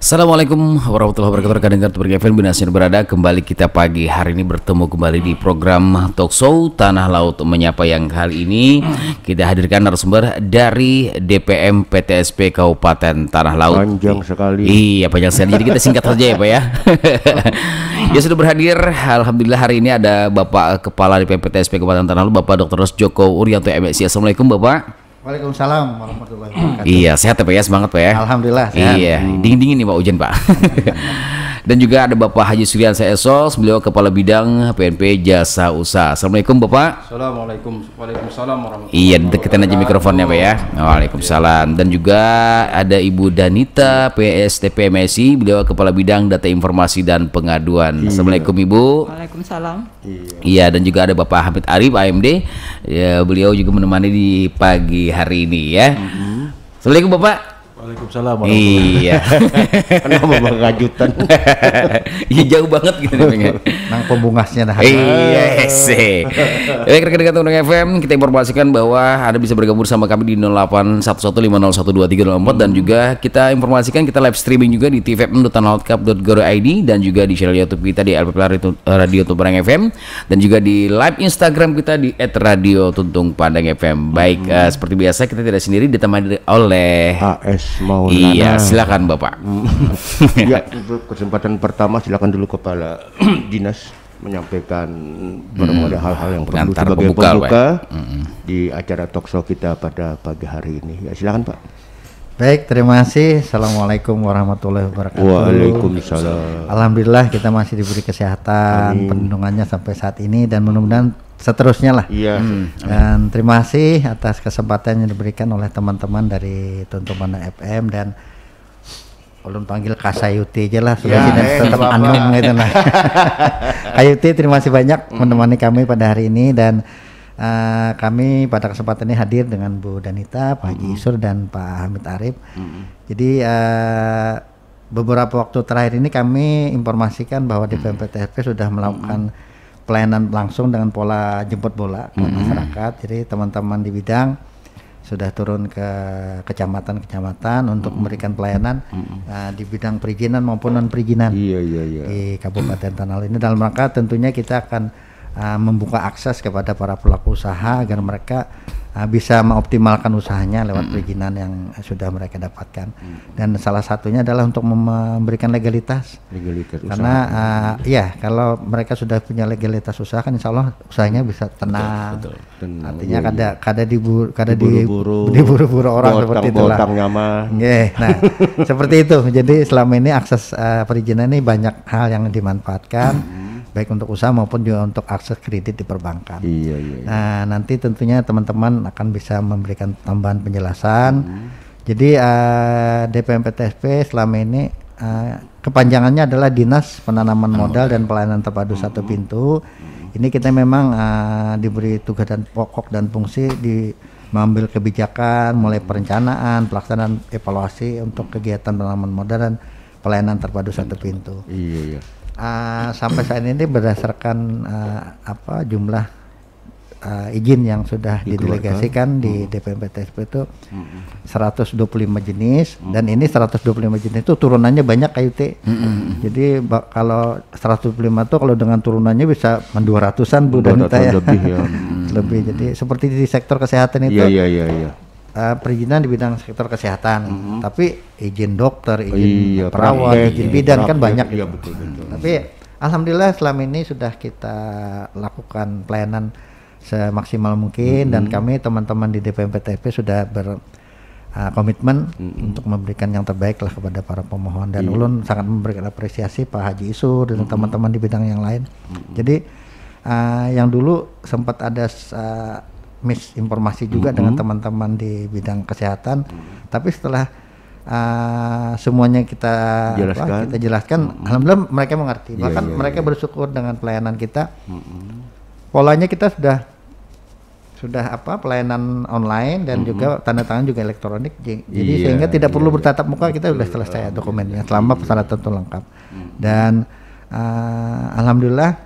Assalamualaikum warahmatullahi wabarakatuh. Rekan dengar Tuber FM Binasian berada kembali kita pagi hari ini bertemu kembali di program Talk Show Tanah Laut Menyapa yang kali ini kita hadirkan narasumber dari DPM PTSP Kabupaten Tanah Laut. Panjang sekali. Iya panjang sekali. Jadi kita singkat saja ya Pak ya. Ya sudah berhadir. Alhamdulillah hari ini ada Bapak Kepala DPM PTSP Kabupaten Tanah Laut Bapak Dr. Joko Urianto MSc. Assalamualaikum Bapak. Waalaikumsalam warahmatullahi wabarakatuh. Iya sehat ya Pak ya, semangat Pak ya. Alhamdulillah sehat. Iya, dingin-dingin nih Pak hujan Pak. Dan juga ada Bapak Haji Suryansa Esos, beliau Kepala Bidang PNP Jasa Usaha. Assalamualaikum Bapak. Assalamualaikum. Waalaikumsalam warahmatullahi Iya, deketin aja mikrofonnya Pak ya. Waalaikumsalam. Dan juga ada Ibu Danita PSTP MSI, beliau Kepala Bidang Data Informasi dan Pengaduan. Assalamualaikum Ibu. Waalaikumsalam. Iya, dan juga ada Bapak Hamid Arif AMD. Ya, beliau juga menemani di pagi hari ini ya. Assalamualaikum Bapak. Waalaikumsalam. Iya. Kenapa mengajutan? Iya jauh banget gitu nih. Nang pembungasnya dah. Iya sih. Baik rekan-rekan Tundung FM, kita informasikan bahwa Anda bisa bergabung sama kami di 0811501234 dan juga kita informasikan kita live streaming juga di tvfm.tanahlatcup.go.id dan juga di channel YouTube kita di LPP Radio Tumbarang FM dan juga di live Instagram kita di @radio_tuntung pandang FM. Baik, seperti biasa kita tidak sendiri ditemani oleh AS Maulana. Iya, silakan Bapak. Ya, untuk kesempatan pertama silakan dulu Kepala Dinas menyampaikan berbagai hal-hal yang perlu Pengantar sebagai pembuka, pembuka di acara talk show kita pada pagi hari ini. Ya, silakan Pak. Baik, terima kasih. Assalamualaikum warahmatullahi wabarakatuh. Waalaikumsalam. Alhamdulillah kita masih diberi kesehatan, perlindungannya sampai saat ini dan mudah-mudahan seterusnya lah. Iya. Dan terima kasih atas kesempatan yang diberikan oleh teman-teman dari Tuntung Pandang FM dan ulun panggil Kasayuti aja lah sudah tetap Anung gitu lah. Kayuti terima kasih banyak menemani kami pada hari ini dan kami pada kesempatan ini hadir dengan Bu Danita, Pak Haji Isur dan Pak Hamid Arif. Jadi beberapa waktu terakhir ini kami informasikan bahwa di PMPTSP sudah melakukan pelayanan langsung dengan pola jemput bola ke masyarakat. Jadi teman-teman di bidang sudah turun ke kecamatan-kecamatan untuk memberikan pelayanan di bidang perizinan maupun non perizinan di Kabupaten Tanah Laut ini dalam rangka tentunya kita akan membuka akses kepada para pelaku usaha agar mereka bisa mengoptimalkan usahanya lewat perizinan yang sudah mereka dapatkan dan salah satunya adalah untuk memberikan legalitas karena ya kalau mereka sudah punya legalitas usaha kan insya Allah usahanya bisa tenang. Betul. Artinya kada diburu-buru orang seperti itulah. Nah seperti itu. Jadi selama ini akses perizinan ini banyak hal yang dimanfaatkan. Baik untuk usaha maupun juga untuk akses kredit di perbankan. Nah nanti tentunya teman-teman akan bisa memberikan tambahan penjelasan. Jadi DPM PTSP selama ini kepanjangannya adalah Dinas Penanaman Modal dan Pelayanan Terpadu Satu Pintu. Ini kita memang diberi tugas dan pokok dan fungsi di mengambil kebijakan mulai perencanaan, pelaksanaan, evaluasi untuk kegiatan penanaman modal dan pelayanan terpadu satu pintu. Sampai saat ini berdasarkan jumlah izin yang sudah didelegasikan di DPM PTSP itu 125 jenis dan ini 125 jenis itu turunannya banyak KUT. Jadi kalau 125 itu kalau dengan turunannya bisa 200-an Bu Danita ya. Lebih. Jadi seperti di sektor kesehatan itu. Perizinan di bidang sektor kesehatan, tapi izin dokter, izin perawat, izin bidan kan banyak. Betul. Tapi alhamdulillah selama ini sudah kita lakukan pelayanan semaksimal mungkin dan kami teman-teman di DPM PTSP sudah berkomitmen untuk memberikan yang terbaik lah kepada para pemohon dan ulun sangat memberikan apresiasi Pak Haji Isur dan teman-teman di bidang yang lain. Jadi yang dulu sempat ada misinformasi juga dengan teman-teman di bidang kesehatan, tapi setelah semuanya kita jelaskan, alhamdulillah mereka mengerti. Bahkan mereka bersyukur dengan pelayanan kita. Polanya kita sudah pelayanan online dan juga tanda tangan juga elektronik. Jadi sehingga tidak perlu bertatap muka, kita sudah selesai dokumennya selama persyaratan itu lengkap. Dan alhamdulillah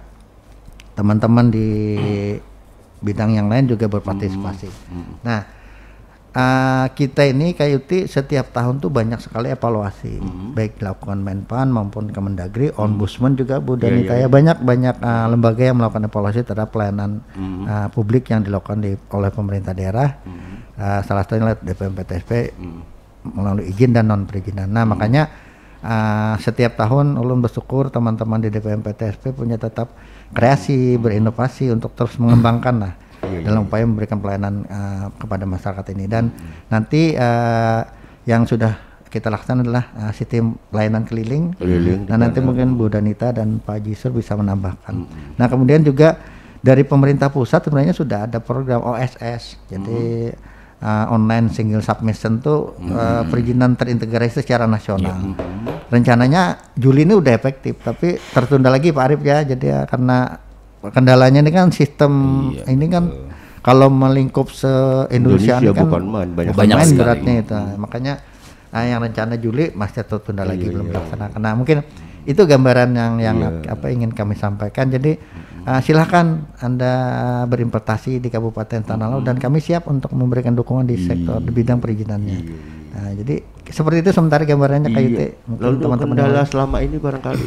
teman-teman di bidang yang lain juga berpartisipasi. Nah, kita ini KUT setiap tahun tuh banyak sekali evaluasi, baik dilakukan Menpan maupun Kemendagri, Ombudsman juga Bu Danita ya, banyak lembaga yang melakukan evaluasi terhadap pelayanan publik yang dilakukan oleh pemerintah daerah, salah satunya DPMPTSP melalui izin dan non perizinan. Nah makanya setiap tahun ulun bersyukur teman-teman di DPMPTSP punya tetap kreasi, berinovasi untuk terus mengembangkan lah dalam upaya memberikan pelayanan kepada masyarakat ini. Dan nanti yang sudah kita laksanakan adalah sistem pelayanan keliling. Nah nanti mungkin Bu Danita dan Pak Jisur bisa menambahkan. Nah kemudian juga dari pemerintah pusat sebenarnya sudah ada program OSS, jadi online single submission tuh perizinan terintegrasi secara nasional. Rencananya Juli ini udah efektif, tapi tertunda lagi Pak Arif ya, jadi ya, karena kendalanya ini kan sistem ini kan kalau melingkup se-Indonesia kan banyak beratnya itu. Makanya yang rencana Juli masih tertunda lagi belum terlaksana. Nah mungkin itu gambaran yang apa ingin kami sampaikan. Jadi silahkan Anda berinvestasi di Kabupaten Tanah Laut dan kami siap untuk memberikan dukungan di sektor di bidang perizinannya. Nah, jadi seperti itu sementara gambarannya KUT. Lalu teman-teman kendala selama ini barangkali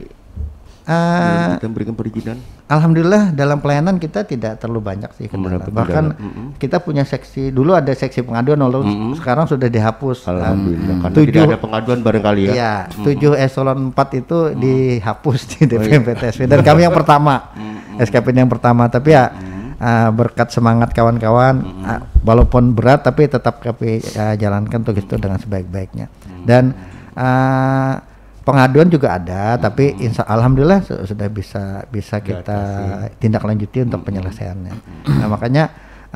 kita memberikan perizinan. Alhamdulillah dalam pelayanan kita tidak terlalu banyak sih kendala. Bahkan kita punya seksi, dulu ada seksi pengaduan, lalu sekarang sudah dihapus. Alhamdulillah. Karena tidak ada pengaduan barangkali ya. Iya, 7 eselon 4 itu dihapus di DPMPTSP dan kami yang pertama, SKPD yang pertama. Tapi ya berkat semangat kawan-kawan, walaupun berat tapi tetap kami jalankan tugas itu dengan sebaik-baiknya. Dan pengaduan juga ada, tapi alhamdulillah sudah bisa kita tindak lanjuti untuk penyelesaiannya. Nah makanya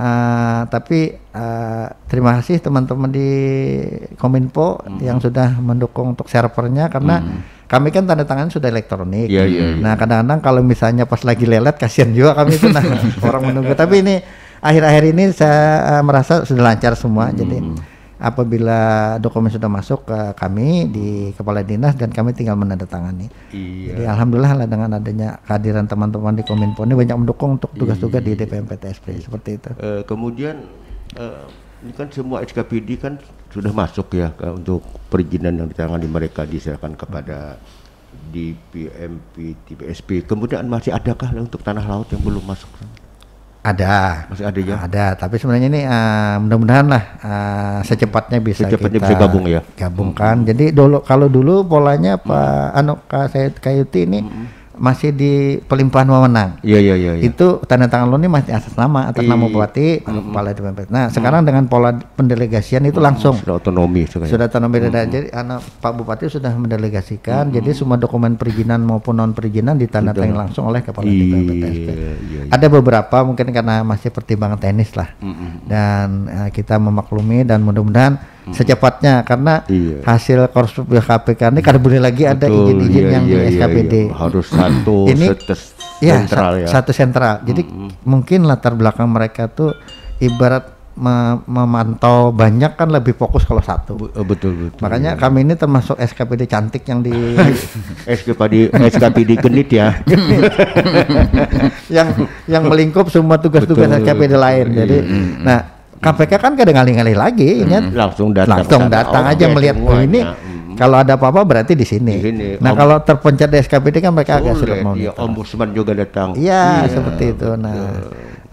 terima kasih teman-teman di Kominfo yang sudah mendukung untuk servernya, karena kami kan tanda tangan sudah elektronik. Nah kadang-kadang kalau misalnya pas lagi lelet kasihan juga kami itu orang menunggu. Tapi ini akhir-akhir ini saya merasa sudah lancar semua. Jadi apabila dokumen sudah masuk ke kami di Kepala Dinas dan kami tinggal menandatangani. Jadi alhamdulillah lah dengan adanya kehadiran teman-teman di Kominfo ini banyak mendukung untuk tugas-tugas di DPMPTSP seperti itu. Kemudian ini kan semua SKPD kan sudah masuk ya untuk perizinan yang ditangani mereka diserahkan kepada DPMP, TPSP. Kemudian masih adakah untuk tanah laut yang belum masuk? Ada, masih ada ya? Ada, tapi sebenarnya ini mudah-mudahan lah secepatnya bisa gabung ya. Gabungkan. Jadi kalau dulu polanya Pak KUT ini masih di pelimpahan wewenang. Iya. Itu tanda tangan lo ini masih atas nama bupati, kepala DPMP. Nah sekarang dengan pola pendelegasian itu langsung sudah otonomi. Sudah otonomi. Jadi Pak Bupati sudah mendelegasikan. Jadi semua dokumen perizinan maupun non perizinan ditandatangani langsung oleh kepala DPMPTSP. Ada beberapa mungkin karena masih pertimbangan teknis lah. Dan kita memaklumi dan mudah-mudahan secepatnya, karena hasil korupsi KPK ini kan boleh lagi ada izin-izin yang di SKPD. Harus satu sentral ya. Satu sentral. Jadi mungkin latar belakang mereka tuh ibarat memantau banyak kan lebih fokus kalau satu. Betul. Makanya kami ini termasuk SKPD cantik yang di SKPD genit ya. yang melingkup semua tugas-tugas SKPD lain. Jadi KPK kan kadang ngalih-ngalih lagi, langsung datang aja melihat ini. Kalau ada apa-apa berarti di sini. Nah kalau terpencet di SKPD kan mereka agak sulit mau. Ombudsman juga datang. Iya seperti itu. Nah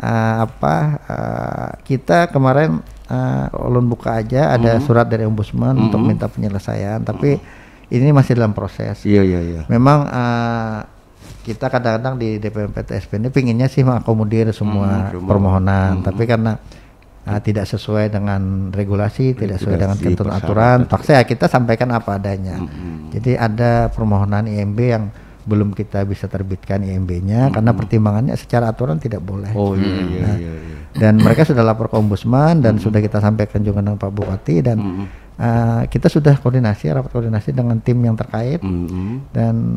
kita kemarin ulun buka aja ada surat dari Ombudsman untuk minta penyelesaian, tapi ini masih dalam proses. Iya. Memang kita kadang-kadang di DPMPTSP ini pinginnya sih mengakomodir semua permohonan, tapi karena tidak sesuai dengan regulasi, tidak sesuai dengan ketentuan aturan, paksa ya kita sampaikan apa adanya. Jadi ada permohonan IMB yang belum kita bisa terbitkan IMB-nya karena pertimbangannya secara aturan tidak boleh. Iya. Dan mereka sudah lapor ke Ombudsman dan sudah kita sampaikan juga dengan Pak Bupati dan kita sudah rapat koordinasi dengan tim yang terkait dan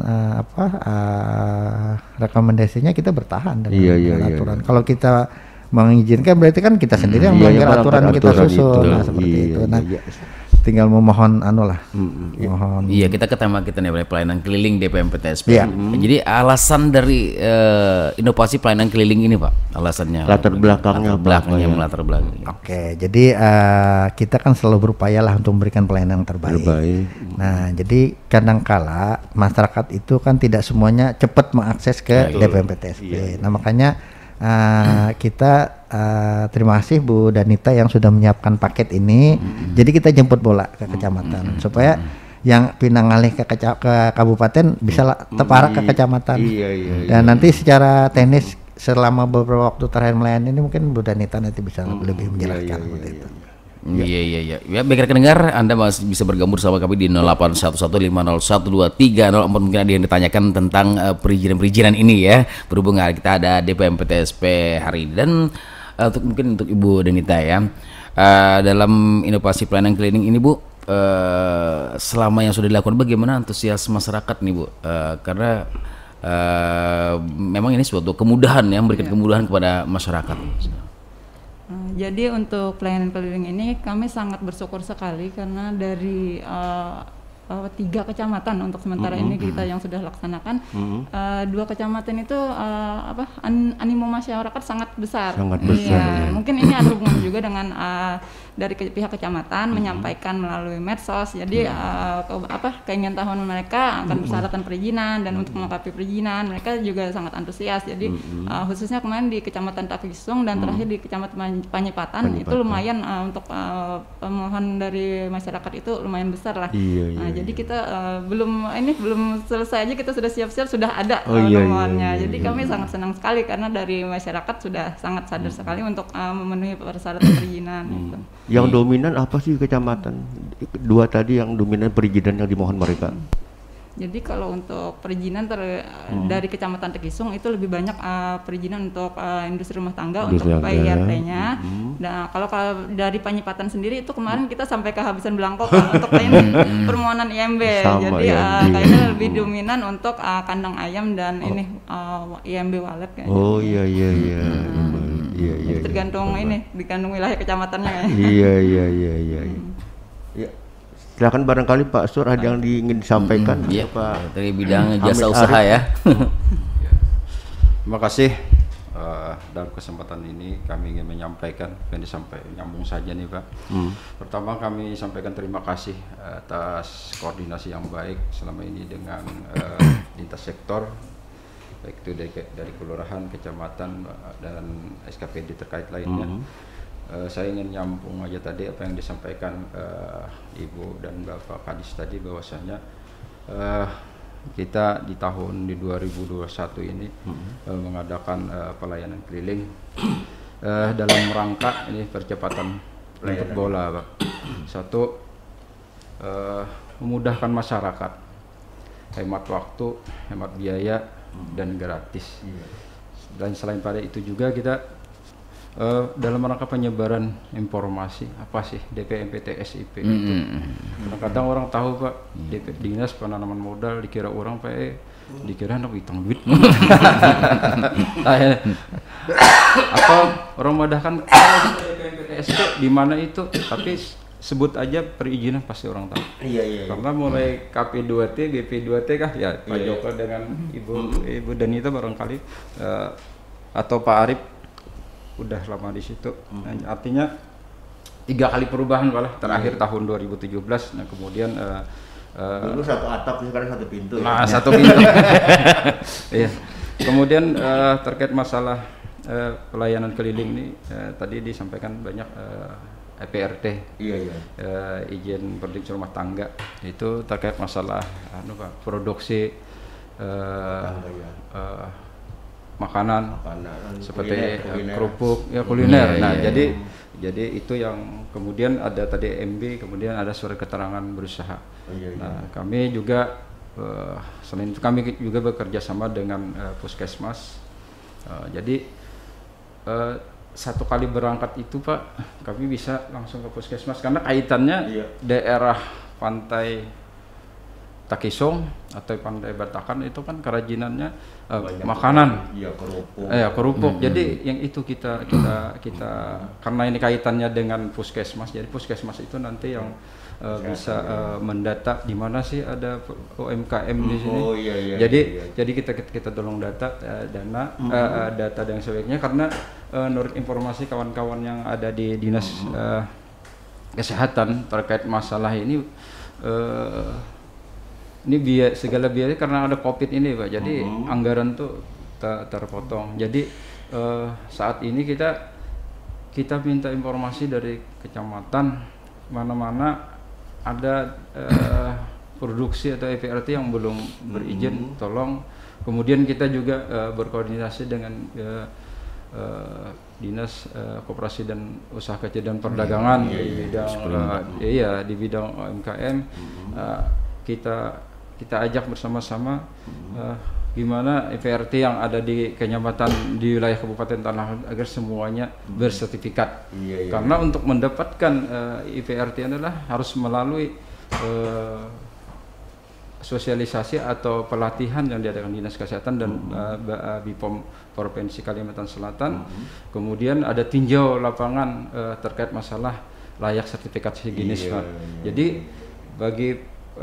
rekomendasinya kita bertahan dengan aturan. Kalau kita mengizinkan berarti kan kita sendiri yang melanggar aturan yang kita susun. Seperti itu. Nah, tinggal memohon mohon. Iya, kita ke tema kita nih, pelayanan keliling DPMPTSP. Iya. Jadi alasan dari inovasi pelayanan keliling ini, Pak, alasannya Latar belakangnya latar belakang. Oke, jadi kita kan selalu berupaya lah untuk memberikan pelayanan yang terbaik. Nah, jadi kadangkala masyarakat itu kan tidak semuanya cepat mengakses ke DPMPTSP. Nah, makanya kita terima kasih Bu Danita yang sudah menyiapkan paket ini. Jadi kita jemput bola ke kecamatan supaya yang pindah ngalih ke kabupaten bisa tepat ke kecamatan. Dan nanti secara teknis selama beberapa waktu terakhir melayani ini mungkin Bu Danita nanti bisa lebih menjelaskan seperti itu. Iya. Ya, bagi rekan dengar, Anda masih bisa bergabung sama kami di 0811501230. Mungkin ada yang ditanyakan tentang perizinan ini ya. Berhubung kita ada DPMPTSP hari ini. Dan mungkin untuk Ibu Danita ya, dalam inovasi pelayanan keliling ini Bu, selama yang sudah dilakukan bagaimana antusias masyarakat nih Bu? Karena memang ini suatu kemudahan ya, memberikan kemudahan kepada masyarakat. Jadi untuk pelayanan keliling ini kami sangat bersyukur sekali karena dari 3 kecamatan untuk sementara ini kita yang sudah laksanakan, 2 kecamatan itu animo masyarakat sangat besar. Iya. Mungkin ini ada hubungan juga dengan dari pihak kecamatan menyampaikan melalui medsos. Jadi keinginan tahunan mereka akan persyaratan perizinan dan untuk melengkapi perizinan mereka juga sangat antusias. Jadi khususnya kemarin di Kecamatan Takisung dan terakhir di Kecamatan Panyipatan itu lumayan untuk pemohon dari masyarakat itu lumayan besar lah. Jadi kita belum selesai aja kita sudah siap-siap sudah ada pemohonnya. Jadi kami sangat senang sekali karena dari masyarakat sudah sangat sadar sekali untuk memenuhi persyaratan perizinan. Gitu. Yang dominan apa sih kecamatan? 2 tadi yang dominan perizinan yang dimohon mereka. Jadi kalau untuk perizinan dari Kecamatan Tekisung itu lebih banyak perizinan untuk industri rumah tangga untuk PIRT-nya. Nah, kalau dari Panyipatan sendiri itu kemarin kita sampai kehabisan belangko untuk ini permohonan IMB. Jadi kayaknya lebih dominan untuk kandang ayam dan ini IMB walet kayaknya. Iya. Tergantung wilayah kecamatannya ya. Iya. Silakan barangkali Pak Sur ada yang ingin disampaikan. Iya, Pak. Dari bidang jasa usaha ya. Terima kasih. Dalam kesempatan ini kami ingin menyampaikan yang nyambung saja nih Pak. Pertama kami sampaikan terima kasih atas koordinasi yang baik selama ini dengan lintas sektor, baik itu dari kelurahan, kecamatan dan SKPD terkait lainnya. Saya ingin nyambung aja tadi apa yang disampaikan Ibu dan Bapak Kadis tadi, bahwasanya kita di tahun 2021 ini mengadakan pelayanan keliling dalam rangka ini percepatan untuk bola, Pak. Satu, memudahkan masyarakat, hemat waktu, hemat biaya, dan gratis. Dan selain pada itu juga kita dalam rangka penyebaran informasi apa sih DPMPTSIP itu. Kadang-kadang orang tahu Pak, Dinas Penanaman Modal dikira orang Pak dikira anak hitung duit. Atau orang madahkan DPMPTSIP di mana itu, tapi sebut aja perizinan pasti orang tahu. Iya. Karena mulai KP2T, BP2T kah ya Pak Joko dengan Ibu Danita barangkali atau Pak Arif udah lama di situ. Artinya 3 kali perubahan malah terakhir tahun 2017. Nah kemudian dulu satu atap, sekarang satu pintu. Nah satu pintu. Iya. Kemudian terkait masalah pelayanan keliling ini tadi disampaikan banyak EPRT. Izin produksi rumah tangga itu terkait masalah produksi makanan seperti kerupuk ya kuliner. Jadi itu yang kemudian ada tadi MB, kemudian ada surat keterangan berusaha. Nah kami juga selain itu kami juga bekerja sama dengan puskesmas. Jadi 1 kali berangkat itu Pak, kami bisa langsung ke puskesmas karena kaitannya daerah pantai Takisong atau Pandai Batakan itu kan kerajinannya makanan. Iya, kerupuk. Kerupuk. Jadi yang itu kita karena ini kaitannya dengan puskesmas. Jadi puskesmas itu nanti yang bisa mendata di mana sih ada UMKM di sini. Oh iya. Jadi kita tolong data data yang sebaiknya, karena menurut informasi kawan-kawan yang ada di dinas kesehatan terkait masalah ini segala biaya karena ada COVID ini Pak. Jadi anggaran tuh terpotong. Jadi saat ini kita minta informasi dari kecamatan mana-mana ada produksi atau EPRT yang belum berizin, tolong. Kemudian kita juga berkoordinasi dengan Dinas Koperasi dan Usaha Kecil dan Perdagangan di bidang UMKM. Kita ajak bersama-sama gimana EPRT yang ada di kecamatan di wilayah Kabupaten Tanah Lot agar semuanya bersertifikat. Karena untuk mendapatkan EPRT adalah harus melalui sosialisasi atau pelatihan yang diadakan Dinas Kesehatan dan BPOM Provinsi Kalimantan Selatan. Kemudian ada tinjau lapangan terkait masalah layak sertifikat higienis Pak. Jadi bagi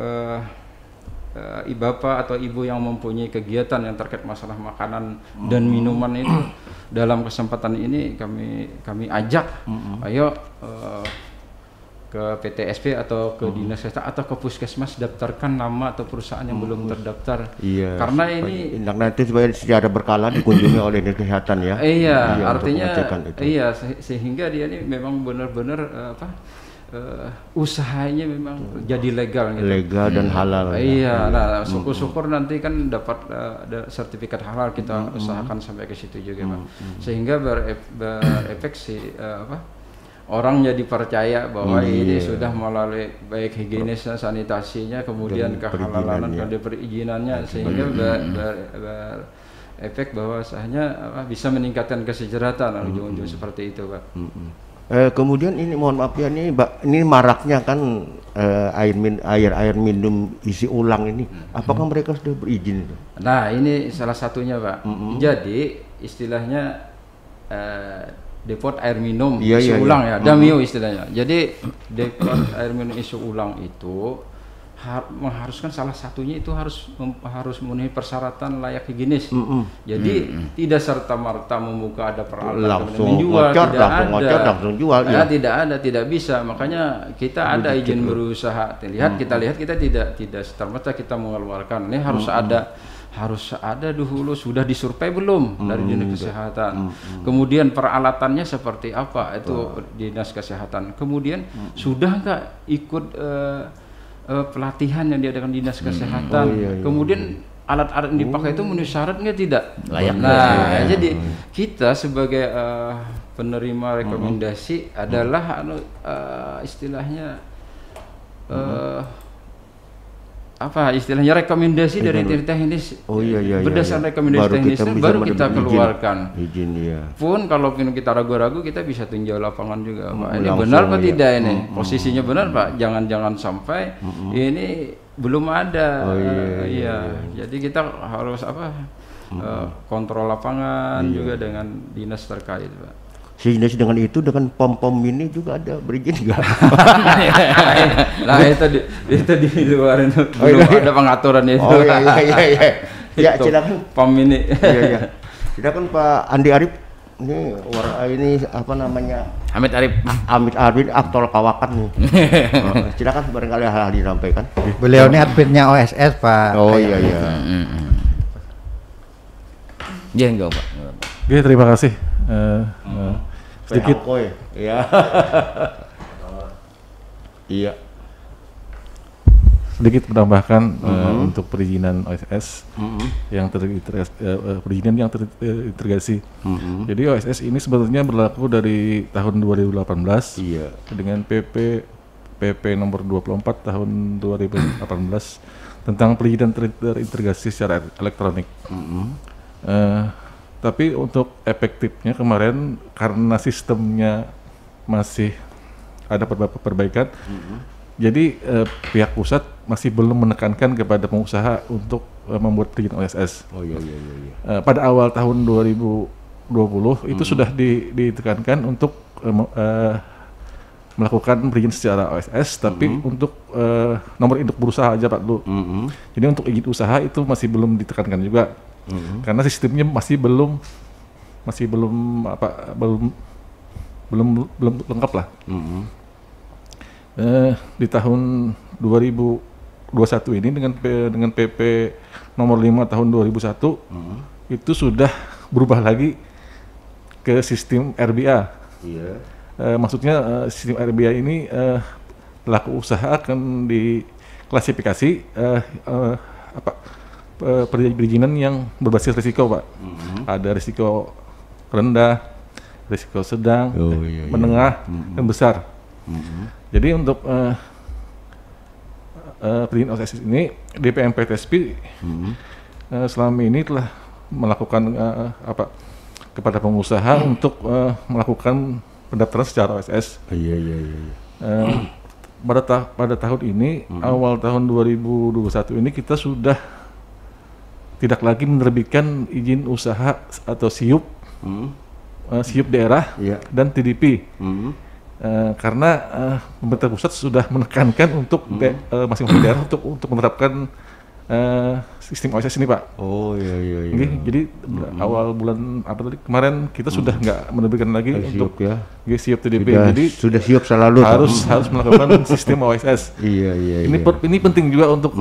bapak atau ibu yang mempunyai kegiatan yang terkait masalah makanan dan minuman itu, dalam kesempatan ini kami ajak, ayo ke PTSP atau ke Dinas Kesehatan atau ke Puskesmas, daftarkan nama atau perusahaan yang belum terdaftar. Karena ini nanti secara berkala dikunjungi oleh Dinas Kesehatan ya. Artinya sehingga dia ini memang benar-benar usahanya memang jadi legal gitu. Legal dan halal. Nah syukur-syukur nanti kan dapat sertifikat halal, kita usahakan sampai ke situ juga Pak. Sehingga berefek orang jadi percaya bahwa ini sudah melalui baik higienisnya, sanitasinya, kemudian kehalalan dan perizinannya, sehingga berefek bahwasanya bisa meningkatkan kesejahteraan ujung-ujung seperti itu Pak. Kemudian ini mohon maaf ya, ini maraknya kan air minum isi ulang ini. Apakah mereka sudah berizin itu? Nah ini salah satunya Pak. Jadi istilahnya depot air minum isi ulang ya, Damio istilahnya. Jadi depot air minum isi ulang itu mengharuskan salah satunya itu harus memenuhi persyaratan layak higienis. Jadi tidak serta-merta membuka ada peralatan menjual, langsung jual. Tidak bisa. Makanya kita ada izin berusaha. Kita lihat kita tidak serta-merta kita mengeluarkan. Ini harus ada dulu, sudah disurvei belum dari Dinas Kesehatan. Kemudian peralatannya seperti apa itu Dinas Kesehatan. Kemudian sudah nggak ikut pelatihan yang diadakan Dinas Kesehatan. Kemudian alat-alat yang dipakai itu memenuhi syarat nggak, tidak layak. Jadi kita sebagai penerima rekomendasi adalah istilahnya rekomendasi dari teknis. Berdasarkan rekomendasi teknis baru kita keluarkan izin. Pun kalau kita ragu-ragu, kita bisa tinjau lapangan juga Pak. Ini benar apa tidak ini? Posisinya benar Pak. Jangan sampai ini belum ada. Jadi kita harus kontrol lapangan juga dengan dinas terkait Pak. Sehingga dengan itu, dengan pom-pom ini juga ada berizin nggak? Nah itu di luar itu belum ada pengaturan itu. Ya silakan pom ini. Silakan Pak Andi Arif. Ini apa namanya? Hamid Arif aktor kawakan nih. Silakan barangkali hal disampaikan. Beliau ini adminnya OSS Pak. Enggak Pak. Oke, terima kasih. Sedikit sedikit menambahkan untuk perizinan OSS yang perizinan yang terintegrasi. Jadi OSS ini sebetulnya berlaku dari tahun 2018 dengan PP nomor 24 tahun 2018 tentang perizinan terintegrasi secara elektronik. Tapi untuk efektifnya kemarin karena sistemnya masih ada beberapa perbaikan, jadi pihak pusat masih belum menekankan kepada pengusaha untuk membuat perizinan OSS. Oh iya. Pada awal tahun 2020 itu sudah ditekankan untuk melakukan perizinan secara OSS, tapi untuk nomor induk berusaha aja Pak dulu. Jadi untuk izin usaha itu masih belum ditekankan juga, karena sistemnya masih belum lengkap lah. Di tahun 2021 ini dengan PP nomor 5 tahun 2001 itu sudah berubah lagi ke sistem RBA. Iya. Maksudnya sistem RBA ini pelaku usaha akan diklasifikasi perizinan yang berbasis risiko Pak. Ada risiko rendah, risiko sedang, menengah, dan besar. Jadi untuk perizinan OSS ini DPMPTSP selama ini telah melakukan kepada pengusaha untuk melakukan pendaftaran secara OSS. Iya. Pada tahun ini, awal tahun 2021 ini kita sudah tidak lagi menerbitkan izin usaha atau SIUP, SIUP daerah dan TDP. Karena pemerintah pusat sudah menekankan untuk masing-masing daerah untuk menerapkan sistem OSS ini Pak. Oh iya. Jadi awal bulan kemarin kita sudah nggak menerbitkan lagi untuk SIUP TDP. Jadi sudah siap selalu harus melakukan sistem OSS. Iya. Ini penting juga untuk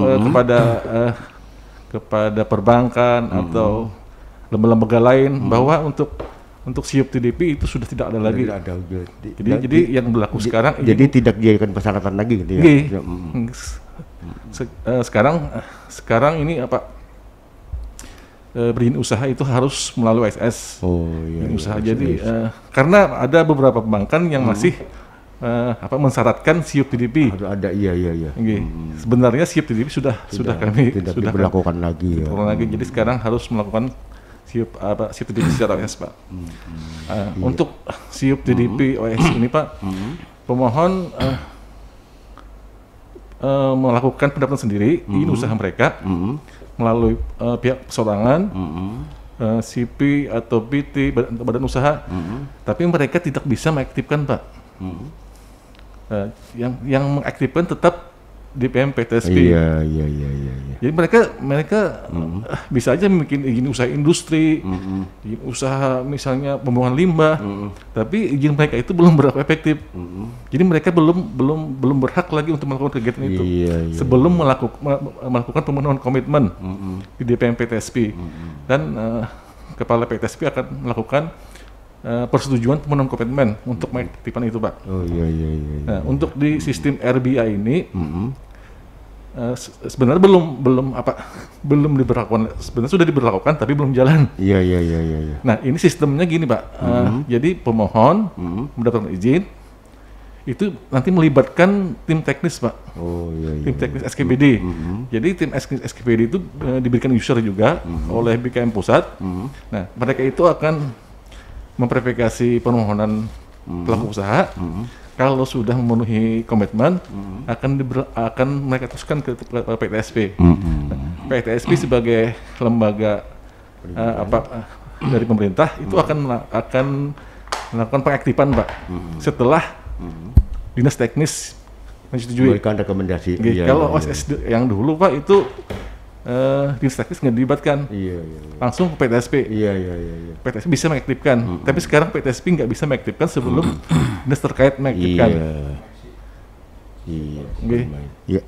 kepada perbankan atau lembaga lain bahwa untuk SIUP TDP itu sudah tidak ada lagi. Jadi yang berlaku sekarang. Jadi tidak dijadikan persyaratan lagi gitu ya. Sekarang ini berizin usaha itu harus melalui OSS. Oh iya. Usaha. Jadi karena ada beberapa perbankan yang masih mensyaratkan SIUP TDP. Ada iya. Sebenarnya SIUP TDP sudah diberlakukan lagi. Jadi sekarang harus melakukan SIUP TDP secara OSS Pak. Untuk SIUP TDP OSS ini Pak, pemohon melakukan pendaftaran sendiri izin usaha mereka melalui pihak perseorangan, CP atau PT, badan usaha, tapi mereka tidak bisa mengaktifkan Pak. Yang mengaktifkan tetap DPMPTSP. Iya. Jadi mereka bisa aja bikin izin usaha industri, izin usaha misalnya pembuangan limbah, tapi izin mereka itu belum berapa efektif. Jadi mereka belum berhak lagi untuk melakukan kegiatan itu sebelum melakukan pemenuhan komitmen di DPMPTSP. Dan kepala PTSP akan melakukan persetujuan pemenuhan komitmen untuk mengaktifkan itu Pak. Oh iya. Nah, untuk di sistem RBA ini sebenarnya belum diberlakukan. Sebenarnya sudah diberlakukan tapi belum jalan. Iya. Nah ini sistemnya gini Pak. Jadi pemohon mendapatkan izin itu nanti melibatkan tim teknis Pak. Oh iya. Tim teknis SKPD. Jadi tim SKPD itu diberikan user juga oleh BKM pusat. Nah mereka itu akan memverifikasi permohonan pelaku usaha. Kalau sudah memenuhi komitmen, akan mereka teruskan ke PTSP. PTSP sebagai lembaga dari pemerintah itu akan melakukan pengaktifan Pak. Setelah dinas teknis menyetujui. Memberikan rekomendasi. Kalau OSS yang dulu Pak itu dinas teknis nggak dilibatkan, langsung ke PTSP. PTSP bisa mengaktifkan, tapi sekarang PTSP nggak bisa mengaktifkan sebelum dinas terkait mengaktifkan. Iya.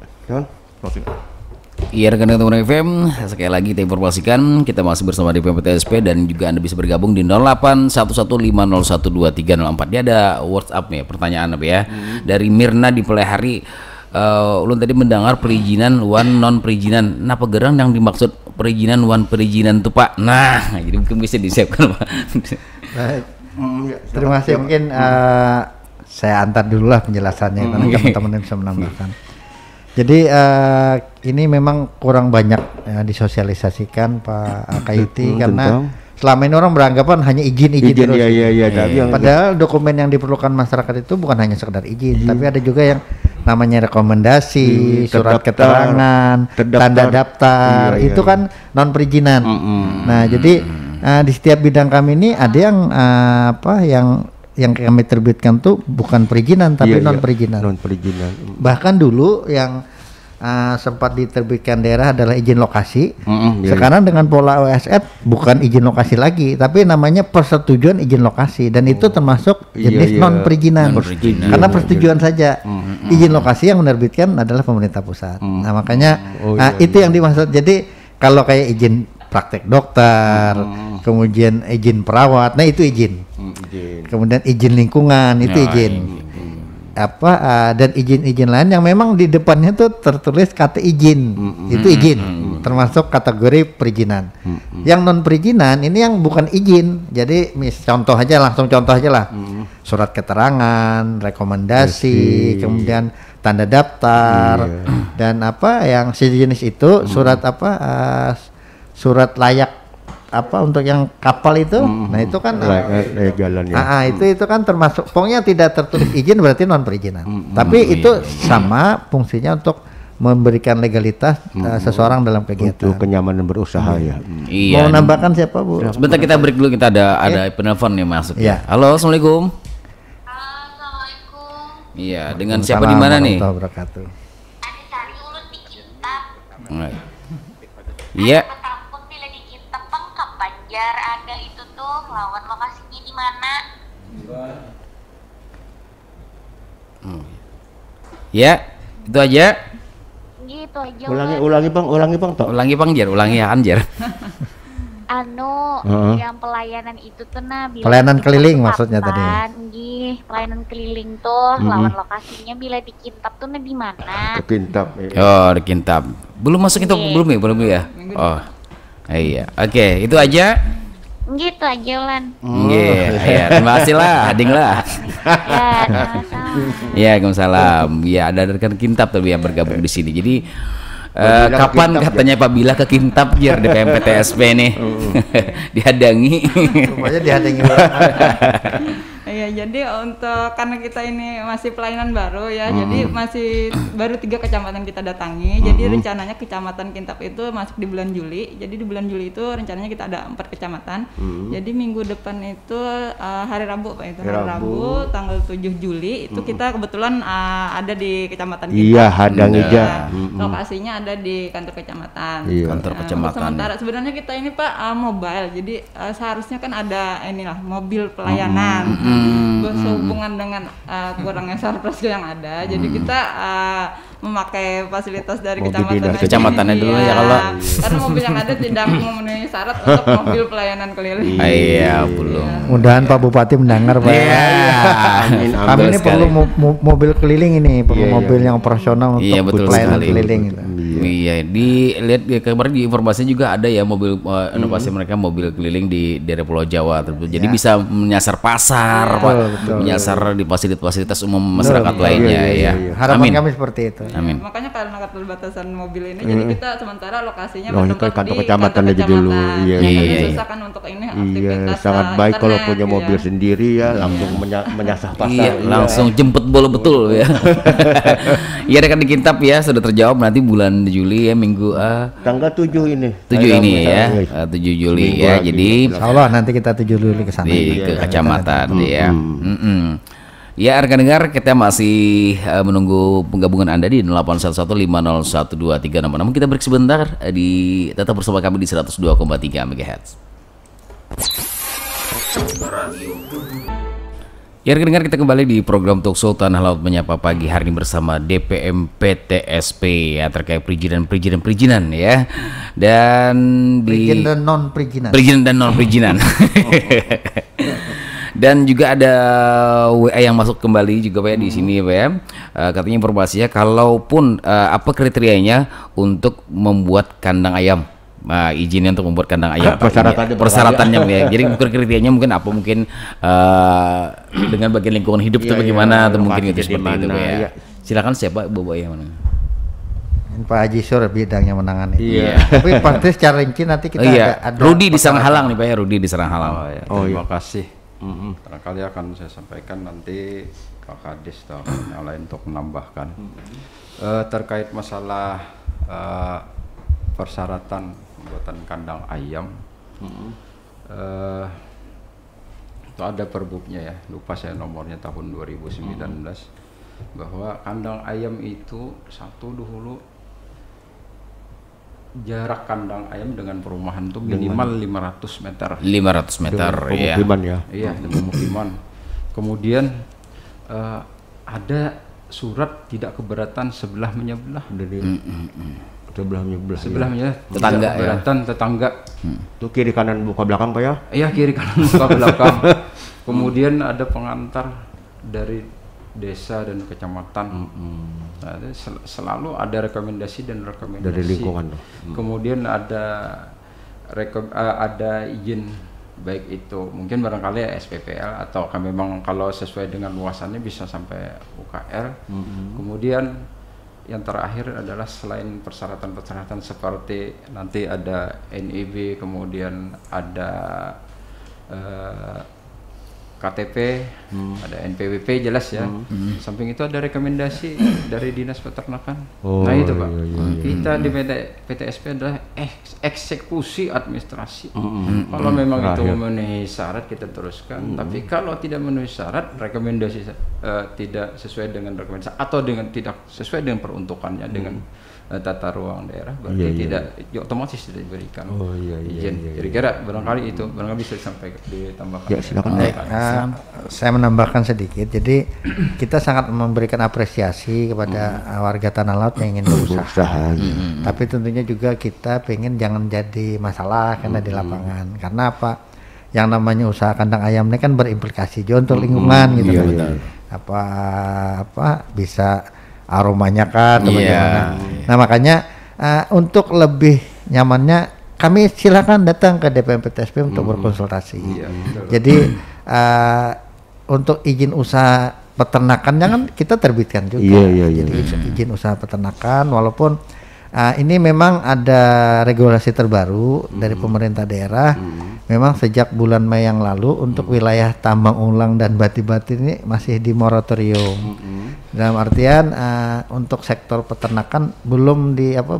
Iya rekan-rekan FM, sekali lagi kita informasikan kita masih bersama di PTSP dan juga Anda bisa bergabung di 0811501234. Dia ada WhatsApp nih, pertanyaan ya dari Mirna di Pelehari. Ulun tadi mendengar perizinan wan non perizinan. Napa gerang yang dimaksud perizinan wan perizinan tuh Pak? Nah, jadi mungkin bisa disiapkan Pak. Baik. Terima kasih. Mungkin saya antar dulu lah penjelasannya karena teman-teman bisa menambahkan. Jadi ini memang kurang banyak disosialisasikan Pak Kayuti karena selama ini orang beranggapan hanya izin terus. Iya. Padahal dokumen yang diperlukan masyarakat itu bukan hanya sekedar izin, tapi ada juga yang namanya rekomendasi, surat terdaftar, keterangan, tanda daftar, Iya, itu iya. kan non perizinan. Nah, jadi di setiap bidang kami ini ada yang yang kami terbitkan tuh bukan perizinan tapi Iya, non iya. perizinan. Non perizinan. Bahkan dulu yang sempat diterbitkan daerah adalah izin lokasi. Iya, Sekarang dengan pola OSF bukan izin lokasi lagi, tapi namanya persetujuan izin lokasi dan itu termasuk Iya, jenis iya. non perizinan. Non-perizinan. Karena persetujuan saja. Izin lokasi yang menerbitkan adalah pemerintah pusat. Nah, makanya Oh, iya, itu yang dimaksud. Jadi kalau kayak izin praktek dokter, kemudian izin perawat, nah itu izin. Izin. Kemudian izin lingkungan itu izin. Dan izin-izin lain yang memang di depannya tuh tertulis kata izin, itu izin, termasuk kategori perizinan. Yang non perizinan ini yang bukan izin, jadi langsung contoh aja lah, surat keterangan, rekomendasi, kemudian tanda daftar, dan yang sejenis itu surat layak untuk yang kapal itu, nah itu kan Legalan ya. itu kan termasuk, pokoknya tidak tertulis izin berarti non perizinan. Tapi itu sama fungsinya untuk memberikan legalitas seseorang dalam kegiatan. Untuk kenyamanan berusaha ya. Iya. Mau nambahkan siapa, Bu? Sebentar kita break dulu, kita ada penelpon nih masuk. Iya. Halo, assalamualaikum. Assalamualaikum. Iya, dengan siapa di mana nih? Warahmatullahi wabarakatuh. Ada Sari Ulun di Kintab. Iya. Takut bila di Kintab Pengkap Banjar ada itu tuh lawan lokasinya di mana? Ya, itu aja. Gitu aja. Ulangi bang, toh. Ulangi Bang Jar, ulangi ya Anjar. Yang pelayanan itu tuh bila Pelayanan di keliling Kintab maksudnya tadi. kan, pelayanan keliling tuh lawan lokasinya bila di Kintab tuh di mana? Ke Kintab. Ya. Oh, di Kintab. Belum masuk itu belum ya? Oh. Iya. Oke, itu aja. Gitu aja Lan. Iya, terima kasih lah, Ading lah. Ya, sama-sama. Ya, Waalaikumsalam. Ya, ada rekan Kintab tapi yang bergabung di sini. Jadi Bila ke kapan Kintab, katanya Pak Bila ke Kintab Jar di PMPTSP nih? Dihadangi. Rupanya dihadangi. Iya, jadi untuk karena kita ini masih pelayanan baru ya, jadi masih baru 3 kecamatan kita datangi. Jadi rencananya kecamatan Kintab itu masuk di bulan Juli. Jadi di bulan Juli itu rencananya kita ada 4 kecamatan. Jadi minggu depan itu hari Rabu Pak itu. Hari Rabu tanggal 7 Juli itu kita kebetulan ada di kecamatan Kintab. Iya, hadang Ya, aja. lokasinya ada di kantor kecamatan. Iya. Kantor Untuk kecamatan. sementara sebenarnya kita ini Pak mobile, jadi seharusnya kan ada mobil pelayanan. Berhubungan dengan kurangnya surplus yang ada, jadi kita memakai fasilitas dari Mobil kecamatan dinas. aja. Kecamatannya dulu Iya, ya, kalau karena mobil yang ada tidak memenuhi syarat untuk mobil pelayanan keliling. Iya, belum. Mudahan Pak Bupati mendengar, Pak. Iya. Amin, Kami Betul ini sekali. perlu mobil keliling ini, perlu Iya, mobil iya. yang operasional untuk Iya, betul pelayanan sekali. keliling gitu. Iya, dilihat kemarin di informasi juga ada ya mobil inovasi mereka mobil keliling di daerah Pulau Jawa tersebut. Jadi bisa menyasar pasar, Pak. betul. Menyasar di fasilitas umum masyarakat lainnya ya. Harapan Amin. kami seperti itu. Amin. Makanya karena keterbatasan mobil ini, jadi kita sementara lokasinya Oh, ini bertempat kantor di kecamatan aja kecamatan. dulu. Iya, Yang iya, tadi iya. susah kan untuk ini Iya, aktivitas sangat baik kalau internet, punya mobil iya. sendiri ya, langsung menyasar pasar. Iya, langsung jemput bola betul ya. Iya, rekan di Kintab ya sudah terjawab nanti bulan Juli ya minggu Tanggal 7 ini. 7 ini ya, 7 Juli Seminggu ya. lagi. Jadi Insya Allah nanti kita tuju dulu ke sana. di ke kecamatan ya. Ya, rekan dengar, kita masih menunggu penggabungan Anda di 811501236. Namun kita break sebentar, tetap bersama kami di 102,3 MHz. Ya, rekan dengar, kita kembali di program Talkshow Tanah Laut Menyapa pagi hari ini bersama DPM PTSP ya, terkait perizinan ya. Dan Perizinan dan non perizinan. perizinan dan non perizinan. Dan juga ada WA yang masuk kembali juga Pak ya, di sini Pak ya. Katanya informasinya kalaupun apa kriterianya untuk membuat kandang ayam. Nah, izinnya untuk membuat kandang ayam. Persyaratannya ya. Jadi bukan kriterianya mungkin apa mungkin dengan bagian lingkungan hidup itu Iya, bagaimana iya, atau mungkin lokasinya itu seperti di itu mana, Pak ya. iya. Silakan siapa Bapak yang mana? Pak Haji Sur bidangnya menangani. Iya. Tapi pasti secara rinci nanti kita Iya, ada Rudi diserang halang nih Pak ya, Rudi diserang halang. Terima kasih. Barangkali akan saya sampaikan nanti Pak Kades atau yang lain untuk menambahkan terkait masalah persyaratan pembuatan kandang ayam. Itu ada perbuknya ya, lupa saya nomornya tahun 2019, bahwa kandang ayam itu satu dulu jarak kandang ayam dengan perumahan itu minimal 500 meter. 500 meter ya. Pemukiman ya. Iya, di pemukiman. Kemudian ada surat tidak keberatan sebelah menyebelah. Sebelahnya tetangga ya. Tetangga. Itu kiri kanan buka belakang Pak ya? Iya, kiri kanan buka belakang. Kemudian ada pengantar dari desa dan kecamatan. Nah, selalu ada rekomendasi dari lingkungan. Kemudian ada izin, baik itu mungkin barangkali SPPL atau memang kalau sesuai dengan luasannya bisa sampai UKR. Kemudian yang terakhir adalah selain persyaratan-persyaratan seperti nanti ada NIB, kemudian ada KTP, ada NPWP jelas ya. Samping itu ada rekomendasi dari Dinas Peternakan. Nah itu Pak, kita di PTSP adalah eksekusi administrasi. Kalau memang itu memenuhi syarat kita teruskan, tapi kalau tidak memenuhi syarat, rekomendasi tidak sesuai dengan rekomendasi atau dengan tidak sesuai dengan peruntukannya dengan tata ruang daerah, berarti tidak otomatis tidak diberikan izin. Kira-kira barangkali itu bisa ditambahkan. Ya, silakan. Saya menambahkan sedikit. Jadi kita sangat memberikan apresiasi kepada warga Tanah Laut yang ingin berusaha. Tapi tentunya juga kita pengen jangan jadi masalah karena di lapangan. Karena apa? Yang namanya usaha kandang ayam ini kan berimplikasi juga untuk lingkungan gitu. Apa bisa aromanya kan atau bagaimana. Nah makanya untuk lebih nyamannya kami silakan datang ke DPM PTSP untuk berkonsultasi. Jadi untuk izin usaha peternakannya kan kita terbitkan juga. Jadi izin usaha peternakan walaupun ini memang ada regulasi terbaru dari pemerintah daerah. Memang sejak bulan Mei yang lalu untuk wilayah tambang ulang dan bati-bati ini masih di moratorium. Dalam artian untuk sektor peternakan belum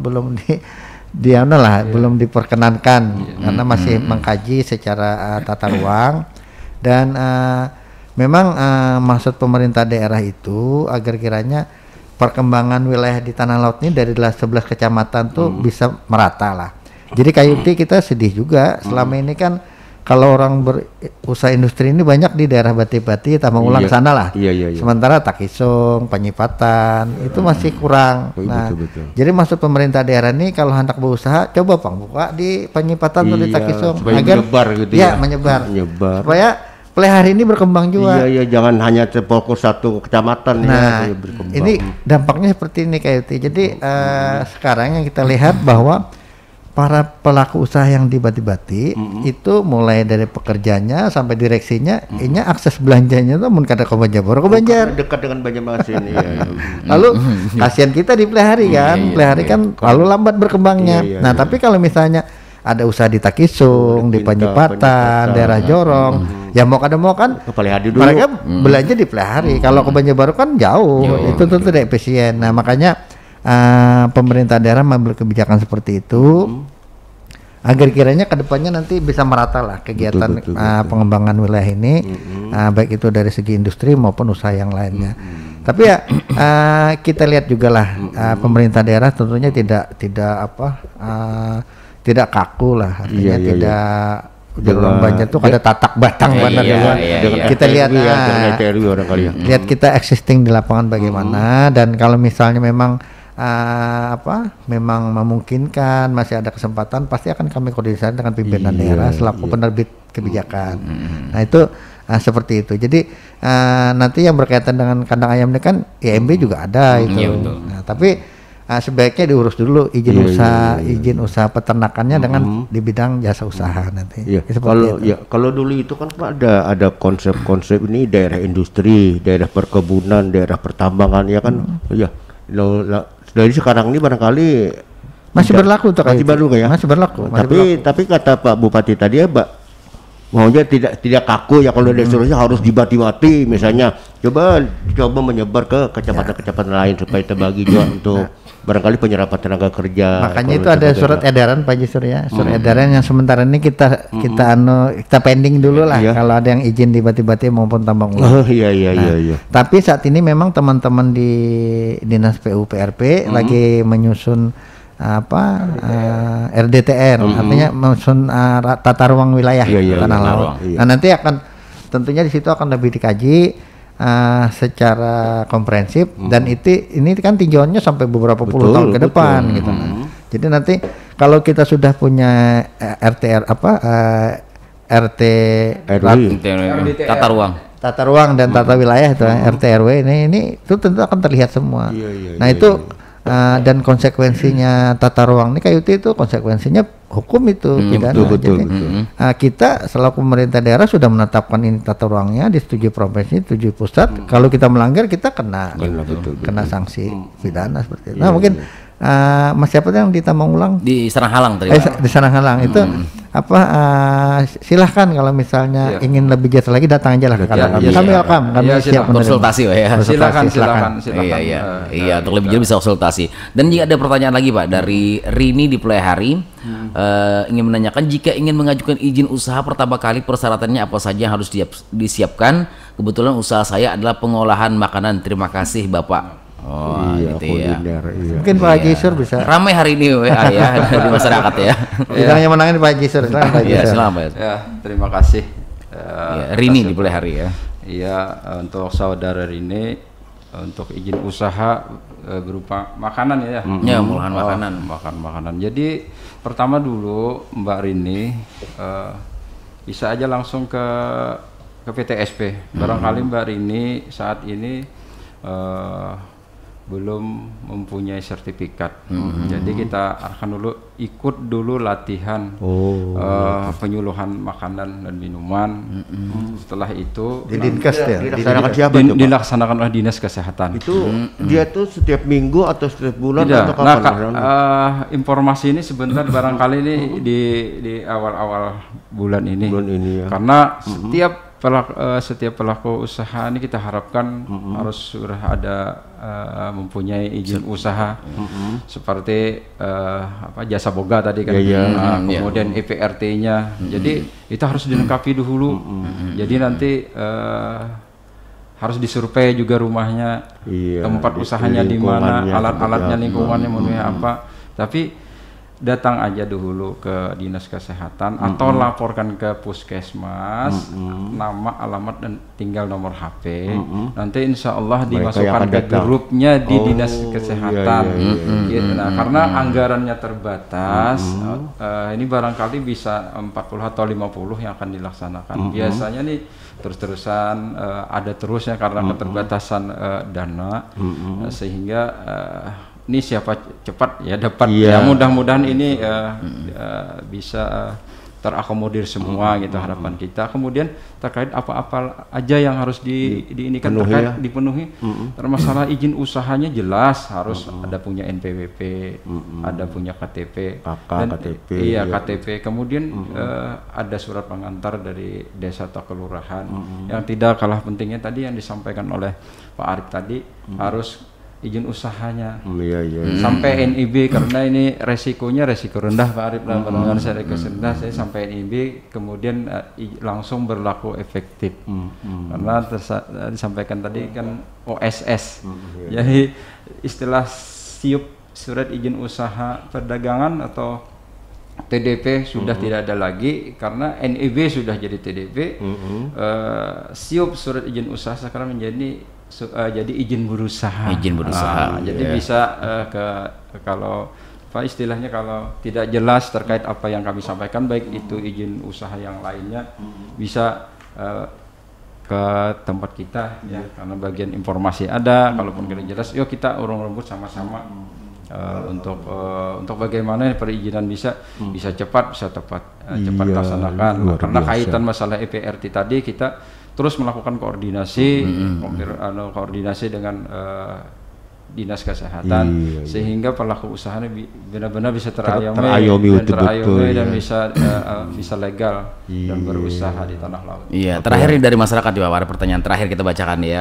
diperkenankan karena masih mengkaji secara tata ruang dan memang maksud pemerintah daerah itu agar kiranya perkembangan wilayah di Tanah Laut ini dari 11 kecamatan tuh bisa merata lah. Jadi KUT kita sedih juga selama ini kan kalau orang berusaha industri ini banyak di daerah Bati-Bati, tambang ulang sana lah. Sementara Takisung, Penyipatan itu masih kurang. Betul. Jadi maksud pemerintah daerah ini kalau hendak berusaha coba buka di Penyipatan atau di Takisung agar menyebar gitu menyebar. Supaya pelihara ini berkembang juga. Jangan hanya terfokus satu kecamatan. Ini dampaknya seperti ini KUT. Jadi sekarang yang kita lihat bahwa para pelaku usaha yang di Bati-Bati itu mulai dari pekerjanya sampai direksinya, ini akses belanjanya tuh mun kada ke Banjar. Dekat dengan Banjarmasin. Lalu kasihan kita di pelihari kan, lalu lambat berkembangnya. Nah tapi kalau misalnya ada usaha di Takisung, di Penyipatan, daerah Jorong, ya mau kan mereka belanja di pelihari. Kalau ke Banjarbaru kan jauh, itu tentu tidak efisien. Nah makanya pemerintah daerah mengambil kebijakan seperti itu agar kiranya kedepannya nanti bisa merata lah kegiatan pengembangan wilayah ini, baik itu dari segi industri maupun usaha yang lainnya. Tapi ya kita lihat juga lah pemerintah daerah tentunya tidak kaku lah, artinya tidak banyak tuh ada tatak batang kita lihat lihat kita existing di lapangan bagaimana, dan kalau misalnya memang memang memungkinkan masih ada kesempatan pasti akan kami koordinasikan dengan pimpinan daerah selaku penerbit kebijakan. Nah itu seperti itu. Jadi nanti yang berkaitan dengan kandang ayam ini kan IMB juga ada itu. Nah, tapi sebaiknya diurus dulu izin usaha peternakannya dengan di bidang jasa usaha nanti. Kalau dulu itu kan Pak ada konsep-konsep ini daerah industri, daerah perkebunan, daerah pertambangan ya kan. Dari sekarang ini barangkali masih berlaku untuk masih berlaku. Tapi Tapi kata Pak Bupati tadi ya maunya tidak kaku ya, kalau destruksi harus dibati-bati misalnya. Coba menyebar ke kecamatan-kecamatan lain supaya terbagi juga untuk barangkali penyerapan tenaga kerja. Makanya itu ada surat edaran Pak Haji Surya, surat edaran yang sementara ini kita pending dulu lah, kalau ada yang izin dibati-bati maupun tambang ulang. Iya. Tapi saat ini memang teman-teman di Dinas PUPRP lagi menyusun RDTR, artinya menyusun tata ruang wilayah tanah laut. Nah, nanti akan tentunya di situ akan lebih dikaji secara komprehensif, dan ini kan tinjauannya sampai beberapa puluh tahun ke depan gitu. Jadi nanti kalau kita sudah punya tata ruang dan tata wilayah itu RT RW ini itu tentu akan terlihat semua. Itu dan konsekuensinya tata ruang ini KUT itu konsekuensinya hukum itu pidana. Jadi kita selaku pemerintah daerah sudah menetapkan ini tata ruangnya, disetujui provinsi, disetujui pusat. Kalau kita melanggar kita kena sanksi pidana seperti itu. Nah mungkin Mas siapa yang di Tambang Ulang? Di Saranghalang tadi. Di Saranghalang itu silahkan kalau misalnya ingin lebih jelas lagi datang aja lah ke kantor kami. Kami welcome, kami siap konsultasi ya. Silakan. Iya, untuk lebih jelas bisa konsultasi. Dan jika ada pertanyaan lagi Pak dari Rini di Plehari, ingin menanyakan jika ingin mengajukan izin usaha pertama kali persyaratannya apa saja yang harus disiapkan? Kebetulan usaha saya adalah pengolahan makanan. Terima kasih Bapak. Gitu ya. Mungkin Pak Haji Sur bisa. Ramai hari ini ya di masyarakat ya. Yang menangin Pak Haji Sur. Selamat. Terima kasih. Rini di Plehari ya. Iya, untuk saudara Rini untuk izin usaha berupa makanan ya. Olahan makanan. Jadi pertama dulu Mbak Rini bisa aja langsung ke PTSP. Barangkali Mbak Rini saat ini belum mempunyai sertifikat. Jadi kita akan ikut dulu latihan penyuluhan makanan dan minuman. Setelah itu dilaksanakan oleh Dinas Kesehatan. Itu dia tuh setiap minggu atau setiap bulan atau kapan? Informasi ini sebentar barangkali ini di awal-awal bulan ini. Karena setiap pelaku usaha ini kita harapkan harus sudah ada mempunyai izin usaha seperti jasa boga tadi kan, kemudian EPRT-nya. Jadi itu harus dilengkapi dulu. Jadi nanti harus disurvei juga rumahnya, tempat usahanya di mana, alat-alatnya, lingkungannya memenuhi apa. Tapi datang aja dulu ke Dinas Kesehatan atau laporkan ke Puskesmas, nama, alamat, dan tinggal nomor HP. Nanti insya Allah dimasukkan ke grupnya di Dinas Kesehatan. Nah, karena anggarannya terbatas, ini barangkali bisa 40 atau 50 yang akan dilaksanakan. Biasanya nih terus-terusan ada terusnya karena keterbatasan dana, sehingga ini siapa cepat ya dapat, ya mudah-mudahan ini bisa terakomodir semua gitu harapan kita. Kemudian terkait apa-apa aja yang harus diinikan dipenuhi, termasalah izin usahanya jelas harus ada punya NPWP, ada punya KTP, KTP. Kemudian ada surat pengantar dari desa atau kelurahan. Yang tidak kalah pentingnya tadi yang disampaikan oleh Pak Arif tadi, harus izin usahanya sampai NIB, karena ini resiko rendah Pak Arif, dengan saya rendah saya sampai NIB, kemudian langsung berlaku efektif. Karena disampaikan tadi kan OSS, jadi istilah siup surat izin usaha perdagangan atau TDP sudah tidak ada lagi karena NIB sudah jadi TDP. Siup surat izin usaha sekarang menjadi jadi izin berusaha. Jadi bisa kalau apa istilahnya, kalau tidak jelas terkait apa yang kami sampaikan, baik itu izin usaha yang lainnya, bisa ke tempat kita ya, karena bagian informasi ada. Kalaupun tidak jelas, yuk kita urung rembut sama-sama untuk bagaimana perizinan bisa cepat, bisa tepat, cepat laksanakan. Karena kaitan masalah EPRT tadi, kita terus melakukan koordinasi dengan dinas kesehatan, sehingga pelaku usahanya benar-benar bisa terayomi dan bisa legal dan berusaha di tanah laut. Iya, terakhir ini dari masyarakat juga ada pertanyaan terakhir kita bacakan ya.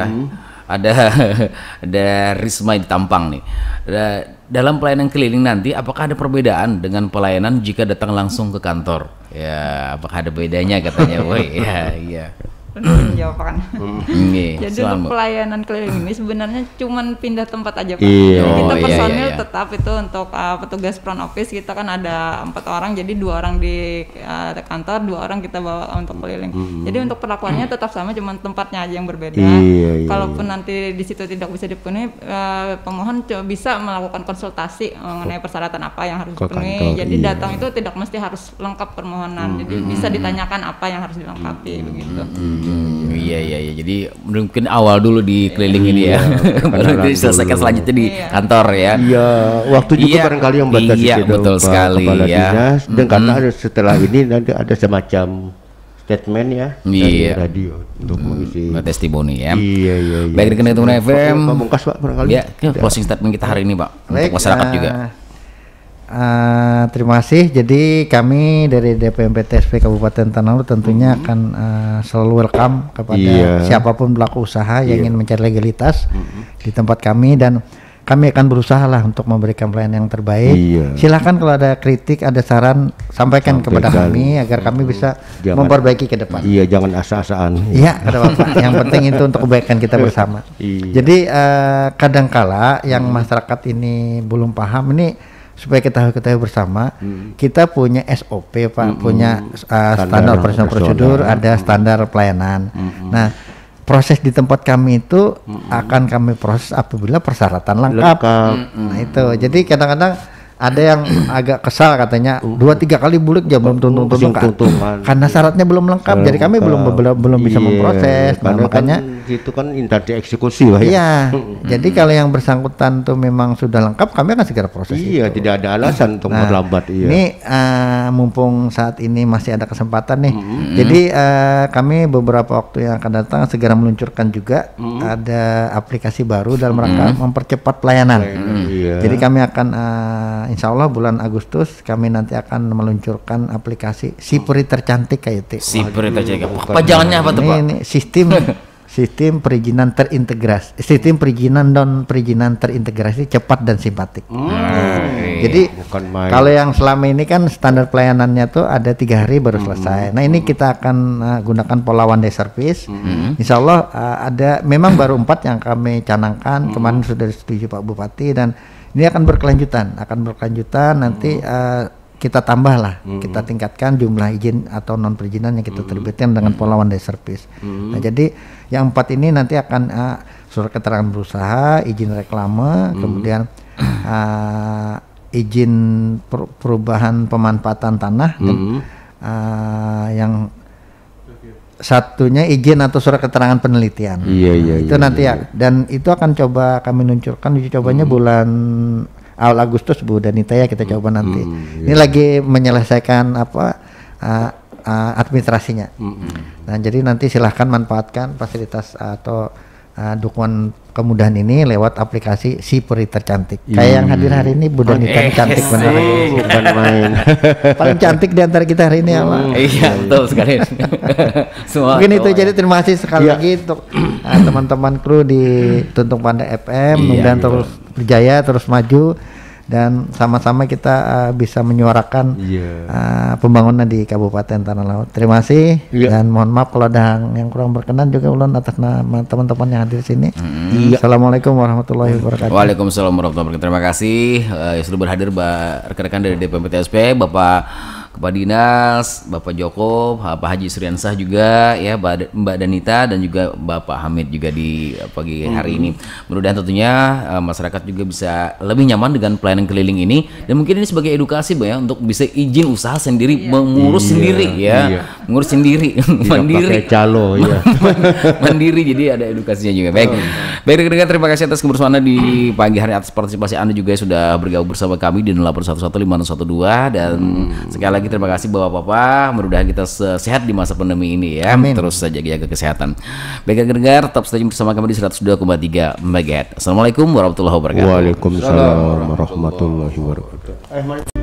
Ada Risma di Tampang nih. Dalam pelayanan keliling nanti, apakah ada perbedaan dengan pelayanan jika datang langsung ke kantor? Ya, apakah ada bedanya katanya? Woi, iya. Jawaban. Jadi untuk pelayanan keliling ini sebenarnya cuman pindah tempat aja Pak. Kita personil tetap itu untuk petugas front office kita kan ada 4 orang, jadi 2 orang di kantor, 2 orang kita bawa untuk keliling. Jadi untuk perlakuannya tetap sama, cuman tempatnya aja yang berbeda. Kalaupun nanti di situ tidak bisa dipenuhi, pemohon bisa melakukan konsultasi mengenai persyaratan apa yang harus dipenuhi. Jadi datang itu tidak mesti harus lengkap permohonan. Jadi bisa ditanyakan apa yang harus dilengkapi begitu. Iya. Jadi mungkin awal dulu di keliling ini ya, baru diselesaikan selanjutnya di kantor ya. Iya, waktu juga barangkali yang batasi. Iya, betul sekali ya. Dan karena setelah ini nanti ada semacam statement ya dari radio untuk mengisi testimoni ya. Iya. Baik dengan teman FM. Pamungkas Pak barangkali. Ya, closing statement kita hari ini Pak untuk masyarakat juga. Terima kasih. Jadi kami dari DPMPTSP Kabupaten Tanah Lot tentunya akan selalu welcome kepada siapapun pelaku usaha yang ingin mencari legalitas di tempat kami, dan kami akan berusaha lah untuk memberikan pelayanan yang terbaik. Silahkan kalau ada kritik, ada saran, sampaikan kepada kami agar kami bisa memperbaiki ke depan. Iya, jangan asa-asaan. Iya, kata Bapak. Yang penting itu untuk kebaikan kita bersama. Jadi kadangkala yang masyarakat ini belum paham ini, supaya kita ketahui bersama, kita punya SOP Pak, punya standar operasional prosedur, ada standar pelayanan. Nah, proses di tempat kami itu akan kami proses apabila persyaratan lengkap. Nah itu, jadi kadang-kadang ada yang agak kesal katanya 2-3 kali bulik ya belum tuntung-tuntungan karena syaratnya belum lengkap, jadi kami belum bisa memproses. Nah, makanya itu kan instansi eksekusi Pak ya. Iya. Jadi kalau yang bersangkutan tuh memang sudah lengkap, kami akan segera proses. Iya, tidak ada alasan untuk berlambat. Ini mumpung saat ini masih ada kesempatan nih. Jadi kami beberapa waktu yang akan datang segera meluncurkan juga ada aplikasi baru dalam rangka mempercepat pelayanan. Jadi kami akan insya Allah bulan Agustus kami nanti akan meluncurkan aplikasi Si Peri Tercantik KYT. Si Peri Tercantik. Pajangannya apa tuh Pak? Ini sistem perizinan terintegrasi, sistem perizinan dan perizinan terintegrasi cepat dan simpatik. Jadi kalau yang selama ini kan standar pelayanannya tuh ada 3 hari baru selesai. Nah ini kita akan gunakan pola one day service. Insya Allah ada memang baru 4 yang kami canangkan, kemarin sudah disetujui Pak Bupati, dan ini akan berkelanjutan nanti kita tambahlah, kita tingkatkan jumlah izin atau non perizinan yang kita terbitkan dengan pola one day service. Nah jadi yang 4 ini nanti akan surat keterangan berusaha, izin reklame, kemudian izin perubahan pemanfaatan tanah, dan yang satunya izin atau surat keterangan penelitian. Itu nanti ya, dan itu akan coba kami luncurkan uji cobanya bulan awal Agustus Bu Danita ya, kita coba nanti. Ini lagi menyelesaikan administrasinya. Nah jadi nanti silahkan manfaatkan fasilitas atau dukungan kemudahan ini lewat aplikasi Si Peri Tercantik. Kayak yang hadir hari ini Bu Danita cantik benar. Bukan main. Paling cantik di antara kita hari ini ya Pak. Iya betul sekali. Mungkin itu, jadi terima kasih sekali lagi untuk teman-teman kru di Tuntung Pandai FM. Mudah-mudahan terus berjaya, terus maju, dan sama-sama kita bisa menyuarakan pembangunan di Kabupaten Tanah Laut. Terima kasih dan mohon maaf kalau ada yang kurang berkenan juga ulun atas nama teman-teman yang hadir di sini. Assalamualaikum warahmatullahi wabarakatuh. Waalaikumsalam warahmatullahi wabarakatuh. Terima kasih sudah berhadir rekan-rekan dari DPMPTSP, Bapak Kepala Dinas, Bapak Joko, Pak Haji Suryansah juga ya, Mbak Danita, dan juga Bapak Hamid juga di pagi hari ini. Mudah-mudahan tentunya masyarakat juga bisa lebih nyaman dengan pelayanan keliling ini, dan mungkin ini sebagai edukasi Mbak ya, untuk bisa izin usaha sendiri, mengurus sendiri ya, mengurus sendiri, mandiri. Calo ya. Mandiri, jadi ada edukasinya juga. Baik, rekan-rekan, terima kasih atas kebersamaan Anda di pagi hari, atas partisipasi Anda juga sudah bergabung bersama kami di 08115612, dan sekali lagi lagi terima kasih Bapak-bapak. Mudah-mudahan kita sehat di masa pandemi ini ya. Amin. Terus saja jaga kesehatan. Baik dengar, tetap stay bersama kami di 102,3 MHz. Assalamualaikum warahmatullahi wabarakatuh. Waalaikumsalam warahmatullahi wabarakatuh.